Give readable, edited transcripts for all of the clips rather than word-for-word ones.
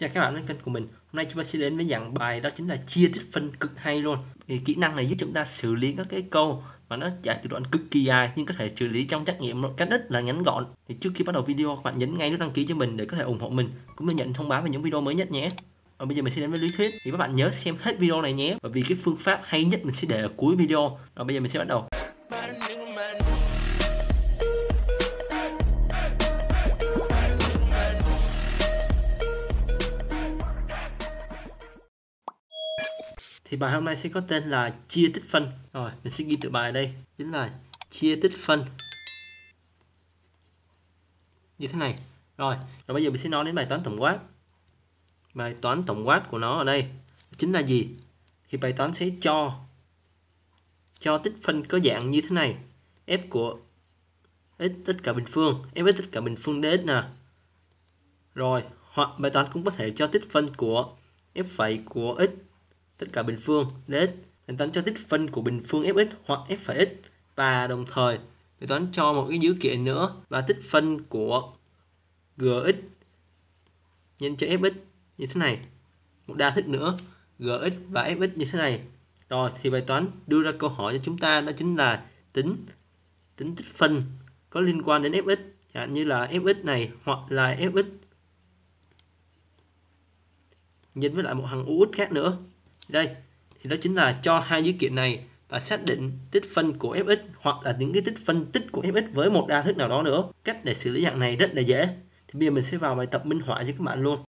Chào các bạn đến kênh của mình. Hôm nay chúng ta sẽ đến với dạng bài đó chính là chia tích phân cực hay luôn. Thì kỹ năng này giúp chúng ta xử lý các cái câu mà nó giải từ đoạn cực kỳ dài nhưng có thể xử lý trong trắc nghiệm một cách rất là ngắn gọn. Thì trước khi bắt đầu video, các bạn nhấn ngay nút đăng ký cho mình để có thể ủng hộ mình cũng như nhận thông báo về những video mới nhất nhé. Và bây giờ mình sẽ đến với lý thuyết, thì các bạn nhớ xem hết video này nhé, bởi vì cái phương pháp hay nhất mình sẽ để ở cuối video. Rồi bây giờ mình sẽ bắt đầu. Thì bài hôm nay sẽ có tên là chia tích phân. Rồi, mình sẽ ghi từ bài đây, chính là chia tích phân. Như thế này. Rồi bây giờ mình sẽ nói đến bài toán tổng quát. Bài toán tổng quát của nó ở đây chính là gì? Thì bài toán sẽ cho tích phân có dạng như thế này. F của x tất cả bình phương, f tất cả bình phương dx nè. Rồi, hoặc bài toán cũng có thể cho tích phân của f phẩy của x tất cả bình phương dx. Bài toán cho tích phân của bình phương fx hoặc f phẩy x, và đồng thời bài toán cho một cái dữ kiện nữa và tích phân của gx nhân cho fx như thế này. Một đa thức nữa gx và fx như thế này. Rồi thì bài toán đưa ra câu hỏi cho chúng ta đó chính là tính tích phân có liên quan đến fx, chẳng hạn như là fx này hoặc là fx nhân với lại một thằng ux khác nữa. Đây thì đó chính là cho hai dữ kiện này và xác định tích phân của fx hoặc là những cái tích phân tích của fx với một đa thức nào đó nữa. Cách để xử lý dạng này rất là dễ. Thì bây giờ mình sẽ vào bài tập minh họa cho các bạn luôn.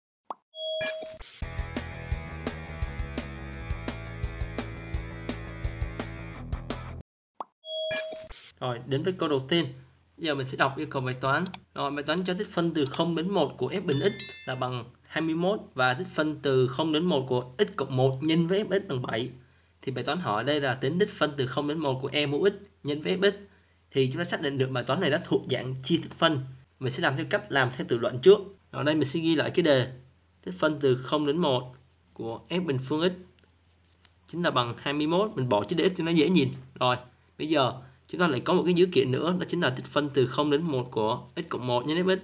Rồi đến với câu đầu tiên. Giờ mình sẽ đọc yêu cầu bài toán. Rồi bài toán cho tích phân từ 0 đến 1 của f bình x là bằng 21 và tích phân từ 0 đến 1 của x cộng 1 nhân với fx bằng 7. Thì bài toán hỏi đây là tính tích phân từ 0 đến 1 của e mũ x nhân với fx. Thì chúng ta xác định được bài toán này đã thuộc dạng chia tích phân. Mình sẽ làm theo cách làm theo tự luận trước. Ở đây mình sẽ ghi lại cái đề tích phân từ 0 đến 1 của f bình phương x chính là bằng 21. Mình bỏ chữ dx cho nó dễ nhìn. Rồi bây giờ chúng ta lại có một cái dữ kiện nữa, đó chính là tích phân từ 0 đến 1 của x cộng 1 nhân fx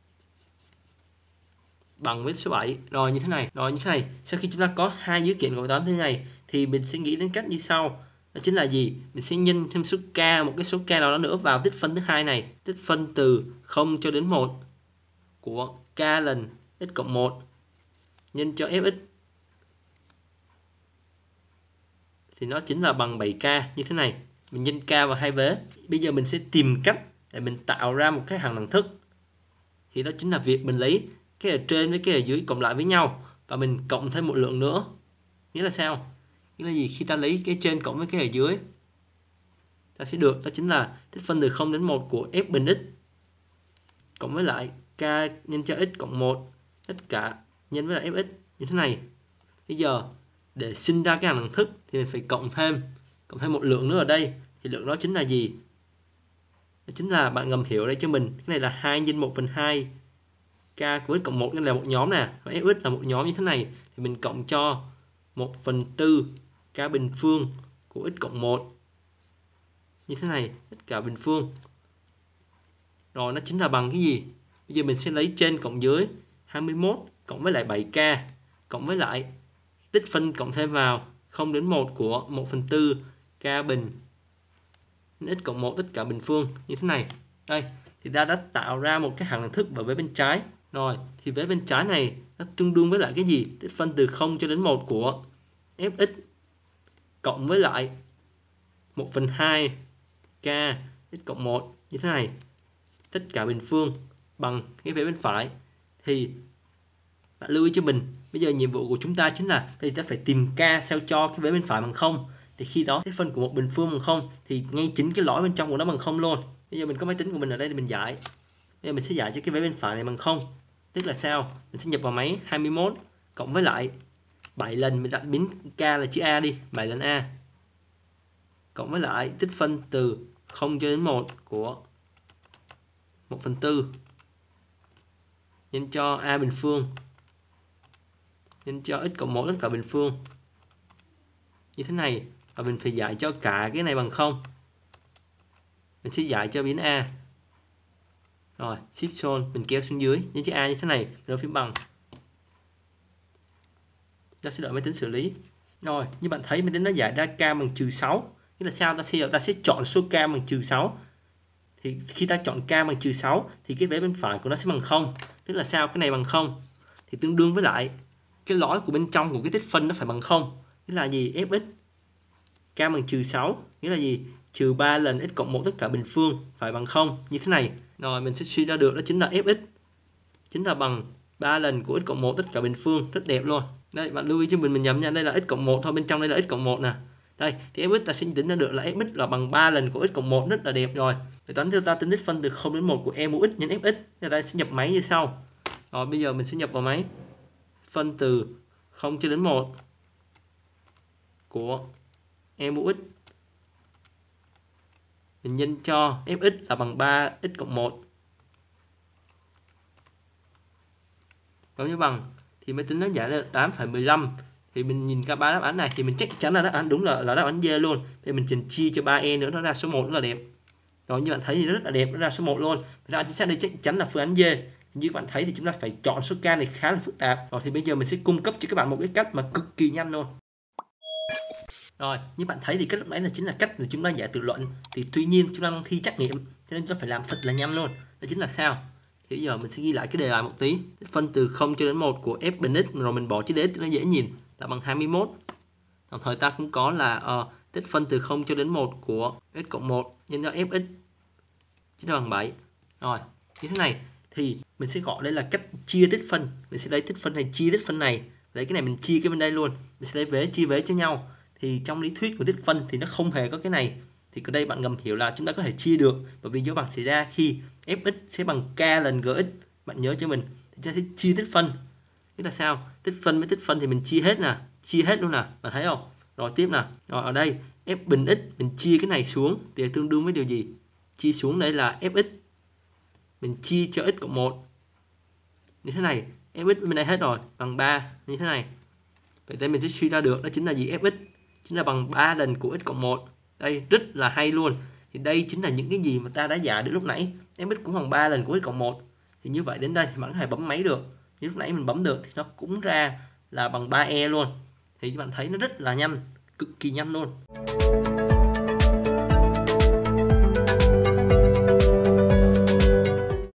bằng với số 7. Rồi như thế này. Sau khi chúng ta có hai dữ kiện của bài toán thế này thì mình sẽ nghĩ đến cách như sau. Đó chính là gì? Mình sẽ nhân thêm số k, một cái số k nào đó nữa vào tích phân thứ hai này. Tích phân từ 0 cho đến 1 của k lần x cộng 1 nhân cho fx thì nó chính là bằng 7k như thế này. Mình nhân k vào hai vế. Bây giờ mình sẽ tìm cách để mình tạo ra một cái hằng đẳng thức. Thì đó chính là việc mình lấy cái ở trên với cái ở dưới cộng lại với nhau và mình cộng thêm một lượng nữa. Nghĩa là sao? Nghĩa là gì? Khi ta lấy cái trên cộng với cái ở dưới, ta sẽ được đó chính là tích phân từ 0 đến 1 của f bình x cộng với lại k nhân cho x cộng 1 tất cả nhân với lại fx như thế này. Bây giờ để sinh ra cái hằng đẳng thức thì mình phải cộng thêm một lượng nữa ở đây. Thì lượng đó chính là gì? Đó chính là bạn ngầm hiểu đây cho mình. Cái này là 2 nhân 1/2 k của x cộng 1, nên là một nhóm nè, và fx là một nhóm như thế này, thì mình cộng cho 1/4 k bình phương của x cộng 1 như thế này, tất cả bình phương. Rồi nó chính là bằng cái gì? Bây giờ mình sẽ lấy trên cộng dưới 21 cộng với lại 7k cộng với lại tích phân cộng thêm vào 0 đến 1 của 1/4 k bình x cộng 1 tất cả bình phương như thế này. Đây thì ta đã tạo ra một cái hằng đẳng thức ở vế bên trái. Rồi thì vế bên trái này nó tương đương với lại cái gì? Tích phân từ 0 cho đến 1 của fx cộng với lại 1/2 k x cộng 1 như thế này, tất cả bình phương bằng cái vế bên phải. Thì bạn lưu ý cho mình, bây giờ nhiệm vụ của chúng ta chính là bây giờ ta phải tìm k sao cho cái vế bên phải bằng 0. Thì khi đó tích phân của một bình phương bằng 0 thì ngay chính cái lõi bên trong của nó bằng 0 luôn. Bây giờ mình có máy tính của mình ở đây để mình giải. Bây giờ mình sẽ giải cho cái vế bên phải này bằng 0. Tức là sao? Mình sẽ nhập vào máy 21 cộng với lại 7 lần, mình đặt biến k là chữ A đi, 7 lần A. Cộng với lại tích phân từ 0 cho đến 1 của 1/4 nhân cho A bình phương nhân cho x cộng 1 tất cả bình phương như thế này. Và mình phải giải cho cả cái này bằng 0. Mình sẽ giải cho biến A. Rồi, shift zone mình kéo xuống dưới, nhấn chữ A như thế này, rồi phím bằng Ta sẽ đợi máy tính xử lý. Rồi, như bạn thấy máy tính nó giải ra k bằng -6. Nghĩa là sao? Ta sẽ chọn số k bằng -6. Thì khi ta chọn k bằng -6 thì cái vế bên phải của nó sẽ bằng 0. Tức là sao? Cái này bằng 0. Thì tương đương với lại cái lõi của bên trong của cái tích phân nó phải bằng 0. Nghĩa là gì? Fx k bằng -6 nghĩa là gì? Trừ 3 lần x cộng 1 tất cả bình phương phải bằng 0 như thế này. Rồi mình sẽ suy ra được đó chính là Fx chính là bằng 3 lần của x cộng 1 tất cả bình phương. Rất đẹp luôn. Đây bạn lưu ý cho mình nhầm nha, đây là x cộng 1 thôi, bên trong đây là x cộng 1 nè. Đây thì Fx ta sẽ tính ra được là Fx là bằng 3 lần của x cộng 1, rất là đẹp rồi. Để toán cho ta tính tích phân từ 0 đến 1 của e mũ x nhân Fx. Thì ta sẽ nhập máy như sau. Rồi bây giờ mình sẽ nhập vào máy phân từ 0 cho đến 1 của e mũ x. Mình nhân cho Fx là bằng 3x cộng 1. Giống như bằng thì máy tính nó giải được 8,15. Thì mình nhìn cả ba đáp án này thì mình chắc chắn là đáp án đúng là đáp án D luôn. Thì mình chỉ chia cho 3e nữa nó ra số 1 rất là đẹp. Rồi như bạn thấy thì rất là đẹp, nó ra số 1 luôn. Đáp án chính xác đây chắc chắn là phương án D. Như bạn thấy thì chúng ta phải chọn số k này khá là phức tạp. Rồi thì bây giờ mình sẽ cung cấp cho các bạn một cái cách mà cực kỳ nhanh luôn. Rồi, như bạn thấy thì cách lúc nãy là chính là cách mà chúng ta giải tự luận. Thì tuy nhiên chúng ta đang thi trắc nghiệm cho nên chúng ta phải làm thật là nhanh luôn. Đó chính là sao? Thì bây giờ mình sẽ ghi lại cái đề bài một tí. Phân từ 0 cho đến 1 của f bình x rồi mình bỏ chữ đế nó dễ nhìn là bằng 21. Đồng thời ta cũng có là tích phân từ 0 cho đến 1 của x cộng 1 nhân cho fx chính là bằng 7. Rồi, như thế này thì mình sẽ gọi đây là cách chia tích phân. Mình sẽ lấy tích phân này chia tích phân này. Lấy cái này mình chia cái bên đây luôn. Mình sẽ lấy vế chia vế cho nhau. Thì trong lý thuyết của tích phân thì nó không hề có cái này. Thì ở đây bạn ngầm hiểu là chúng ta có thể chia được, bởi vì dấu bằng xảy ra khi fx sẽ bằng k lần gx. Bạn nhớ cho mình thì chúng ta sẽ chia tích phân. Tức là sao? Tích phân với tích phân thì mình chia hết nè, chia hết luôn nè, bạn thấy không? Rồi tiếp nè, rồi ở đây f bình x mình chia cái này xuống thì tương đương với điều gì? Chia xuống đây là fx mình chia cho x cộng 1 như thế này, fx bên đây hết rồi bằng 3 như thế này. Vậy nên mình sẽ suy ra được đó chính là gì? Fx chính là bằng 3 lần của x cộng 1. Đây rất là hay luôn. Thì đây chính là những cái gì mà ta đã giải được lúc nãy. Fx cũng bằng 3 lần của x cộng 1. Thì như vậy đến đây thì bạn có thể bấm máy được. Như lúc nãy mình bấm được thì nó cũng ra là bằng 3e luôn. Thì các bạn thấy nó rất là nhanh, cực kỳ nhanh luôn.